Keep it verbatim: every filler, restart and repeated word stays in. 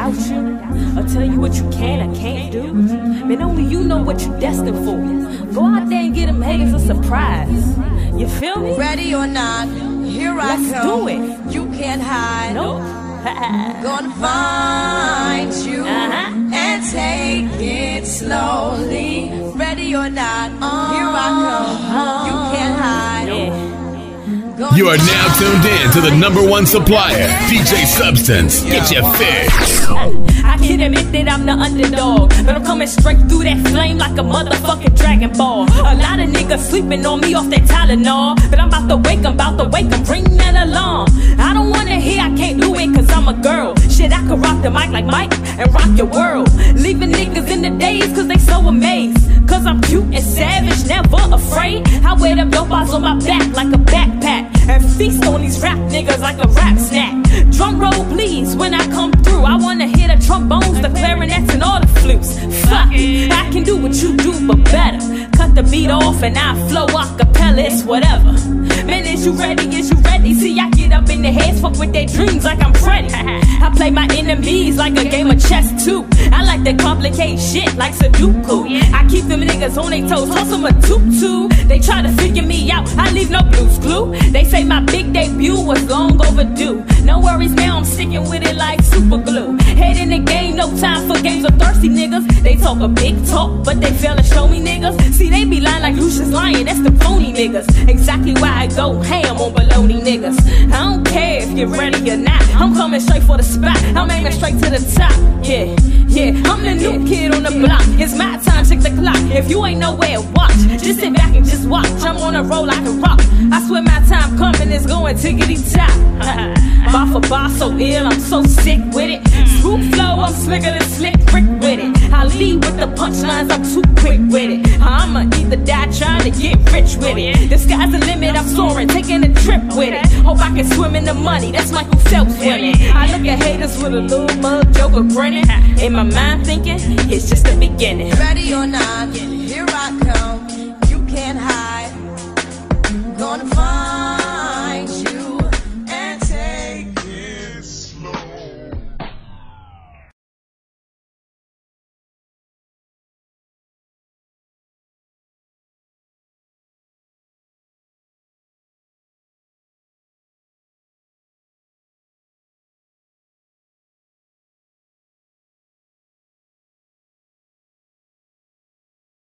doubt you or tell you what you can or can't do. Man, only you know what you're destined for. Go out there and get them haters a surprise. You feel me? Ready or not, here I Let's come. do it. You can't hide. Nope. Gonna find you Uh-huh. and take it slowly. Ready or not, here I come. You can't hide. Yeah. You are now tuned in to the number one supplier, D J Substance. Get your fix. I can't admit that I'm the underdog, but I'm coming straight through that flame like a motherfucking Dragon Ball. A lot of niggas sleeping on me off that Tylenol, but I'm about to wake 'em, about to wake 'em, bring that alarm. I don't wanna hear I can't do it cause I'm a girl. Shit, I could rock the mic like Mike and rock your world. Leaving niggas in the daze cause they so amazed. Cause I'm cute and savage, never afraid. I wear them dope balls on my back like a backpack and feast on these rap niggas like a rap snack. Drum roll please when I come through. I wanna hear the trombones, the clarinets and all the flutes. Fuck it, I can do what you do but better. Cut the beat off and I flow a cappella, it's whatever. Man, is you ready, is you ready? See, I get up in the heads, fuck with their dreams like I'm Freddy. I play my enemies like a game of chess too. I like to complicate shit like Sudoku. I keep them niggas on their toes, toss them a tutu. They try to figure me out, I leave no blues clue. They say my big debut was long overdue. No worries now, I'm sticking with it like super glue. Head in the game, no time for games of thirsty niggas. They talk a big talk, but they fail to show me niggas. See, they be lying like Lucius lying, that's the phony niggas. Exactly why I go ham on baloney niggas. I don't care if you're ready or not, I'm coming straight for the spot, I'm aiming straight to the top. Yeah, yeah, I'm the new kid on the block. It's my time, check the clock. If you ain't nowhere, watch. Just sit back and just watch. I'm on a roll like a rock. I swear my time coming is going tickety top. Bar for bar, so ill, I'm so sick with it. Swoop flow, I'm slicker than slick brick with it. I lead with the punchlines, I'm too quick with it. I'ma either die trying to get rich with it. The sky's the limit, I'm soaring, taking a trip with it. Hope I can swim in the money, that's Michael Phelps winning. I look at haters with a little mug, joker grinning. In my mind thinking, it's just the beginning. Ready or not, here I come. You can't hide. Gonna find